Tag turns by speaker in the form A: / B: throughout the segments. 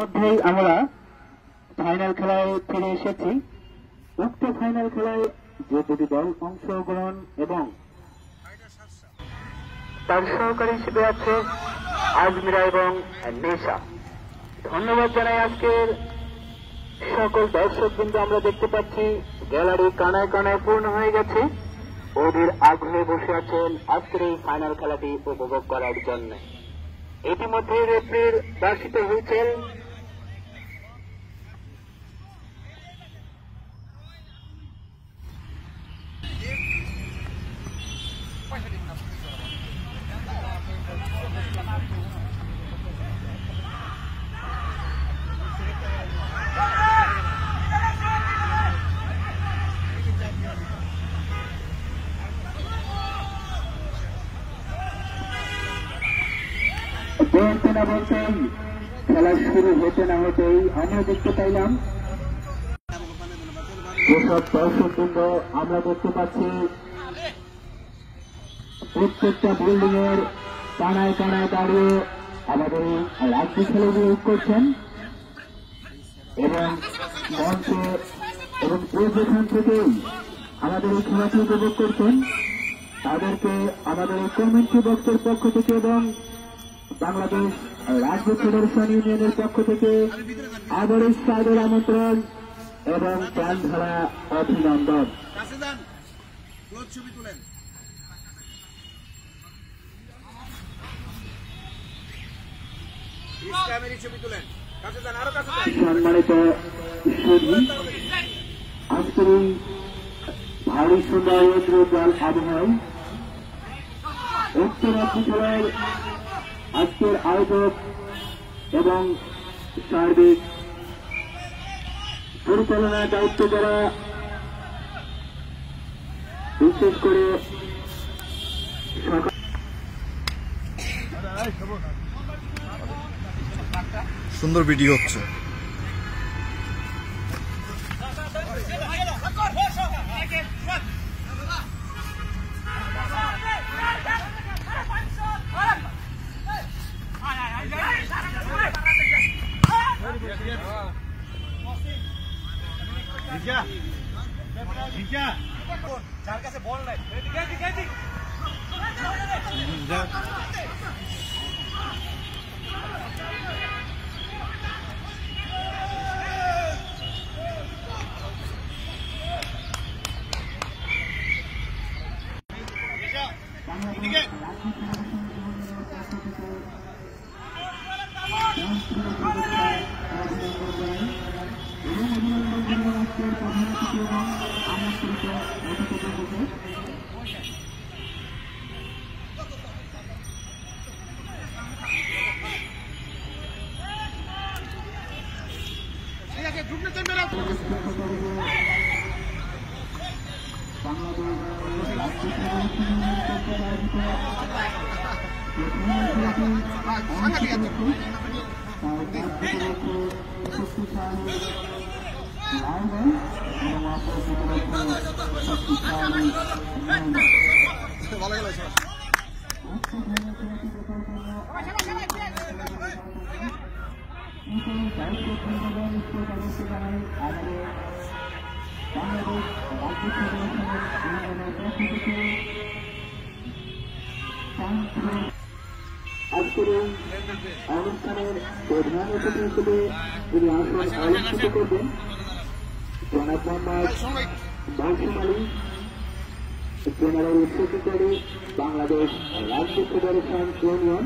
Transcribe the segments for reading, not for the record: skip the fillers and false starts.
A: মধ্যেই আমরা ফাইনাল খেলায় ফিরে এসেছি। উক্ত ফাইনাল খেলায় যে দুটি দল অংশগ্রহণ এবং তার সহকারী হিসেবে আছে আজমিরা এবং নেশা। ধন্যবাদ জানাই আজকের সকল দর্শক, কিন্তু আমরা দেখতে পাচ্ছি গ্যালারি কানায় কানায় পূর্ণ হয়ে গেছে। ওদের আগ্রহে বসে আছেন আজকের এই ফাইনাল খেলাটি উপভোগ করার জন্য। ইতিমধ্যে রেফারির বার্ষিত হয়েছেন বলতে না বলতেই, খেলা শুরু হতে না হতেই আমরা দেখতে পাইলাম যেসব দর্শকবৃন্দ আমরা দেখতে পাচ্ছি প্রত্যেকটা বিল্ডিং এর কানায় কানায় দাঁড়িয়ে আমাদের রাজ্যি খেলা উপভোগ করছেন এবং মঞ্চে এবং যেখান থেকেই আমাদের এই খেলাটি উপভোগ করছেন তাদেরকে আমাদের এই কমিউনিটি বক্সের পক্ষ থেকে এবং বাংলাদেশ রাজ্য ফেডারেশন ইউনিয়নের পক্ষ থেকে আবারও সাদর আমন্ত্রণ এবং প্রাণ ধরা অভিনন্দন। সম্মানিত আজকের এই ভারী সুন্দর উজ্জ্বল আবহাওয়ায় উত্তরাজ্য খেলার আজকের আয়োজক এবং সার্বিক পরিচালনার দায়িত্ব যারা, বিশেষ করে
B: সুন্দর ভিডিও হচ্ছে।
C: যার কাছে বল নাই
A: আজকের এই অনুষ্ঠানের প্রধান অতিথি হিসেবে যিনি আসন অলঙ্কৃত করবেন জনাব মোহাম্মদ মৌসুম আলী, জেনারেল সেক্রেটারি বাংলাদেশ রাজ্য ফেডারেশন ইউনিয়ন,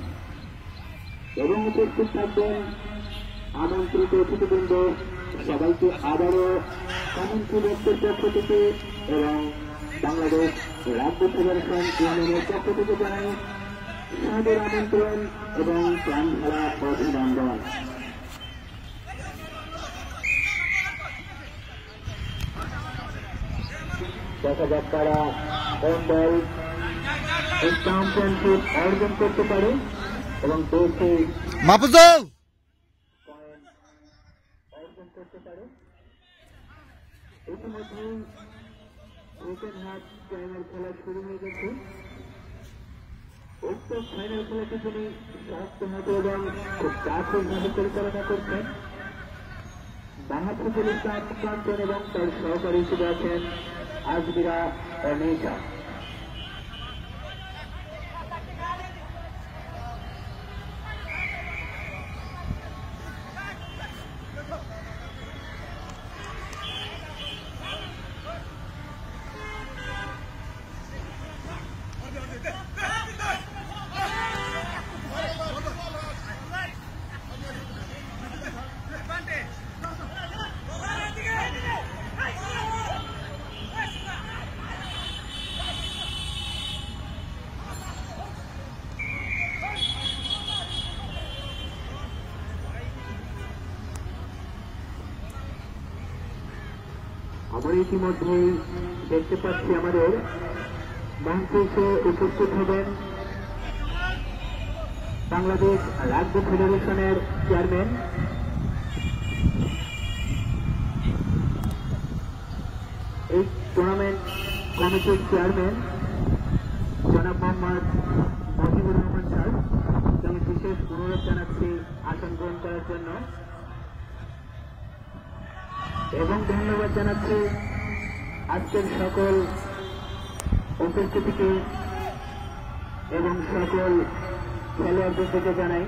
A: এবং উপস্থিত থাকবেন আমন্ত্রিত অতিথিবৃন্দ। সবাইকে আবারও কমিউনিটি বক্সের পক্ষ থেকে এবং বাংলাদেশ রাজ্য ফেডারেশন ইউনিয়নের পক্ষ থেকে জানাই সাদর আমন্ত্রণ এবং প্রাণ ভরা অভিনন্দন। দেখা যাক তারা কোন দল চ্যাম্পিয়নশিপ অর্জন করতে পারে এবং দেশে অর্জন করতে পারে। ইতিমধ্যেই ক্রিকেট হাট টাইমের খেলা শুরু হয়ে গেছে। উক্ত ফাইনাল খেলাটি তিনি শক্তভাবে এবং খুব দারুণভাবে পরিচালনা করছেন। মাহফুজুল ইসলাম কাঞ্চন এবং তার সহকারী হিসেবে আছেন আজমিরা অনিশা। আমরা ইতিমধ্যেই দেখতে পাচ্ছি আমাদের মঞ্চে উপস্থিত হবেন বাংলাদেশ রাগবি ফেডারেশনের চেয়ারম্যান এই টুর্নামেন্ট কমিটির চেয়ারম্যান জনাব মোহাম্মদ মজিবুর রহমান স্যার। আমি বিশেষ অনুরোধ জানাচ্ছি আসন গ্রহণ করার জন্য এবং ধন্যবাদ জানাচ্ছি আজকের সকল উপস্থিতিকে এবং সকল খেলোয়াড়দেরকে জানাই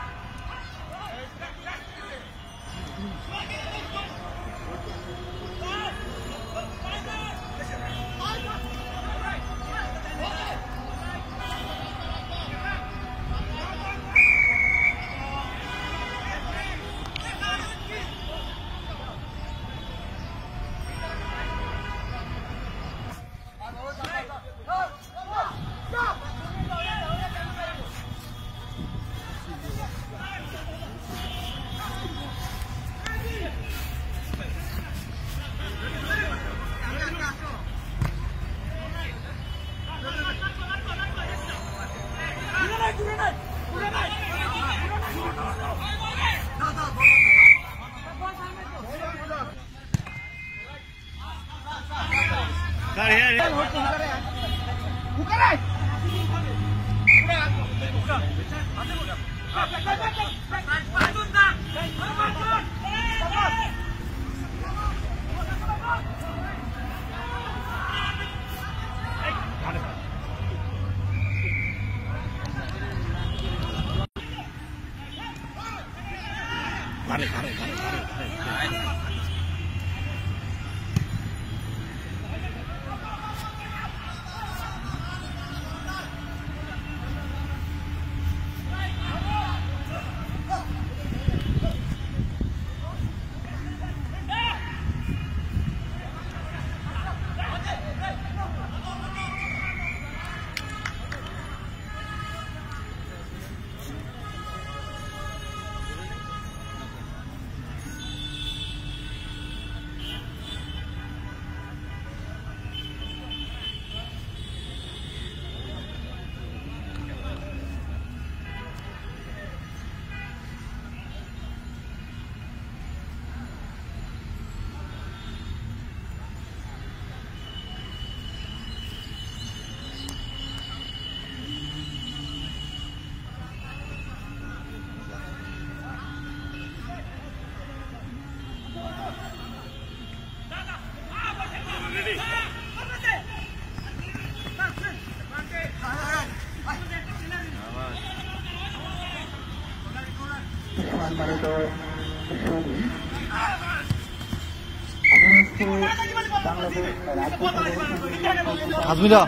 B: আজমিরা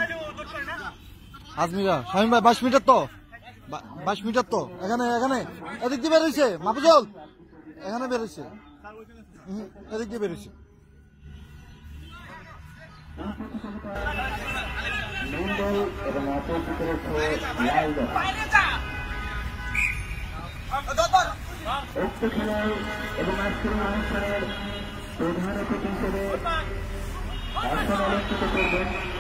B: আজমিরা শামীম ভাই 22 মিটার তো 22 মিটার তো এখানে এখানে এদিক দিয়ে বেরোইছে মাহফুজুল এখানে বেরোইছে এদিক দিয়ে বেরোইছে
A: এবং উক্ত খেলায় এবং আজকের অনুষ্ঠানের প্রধান অতিথি হিসেবে আসন অলঙ্কৃত করবেন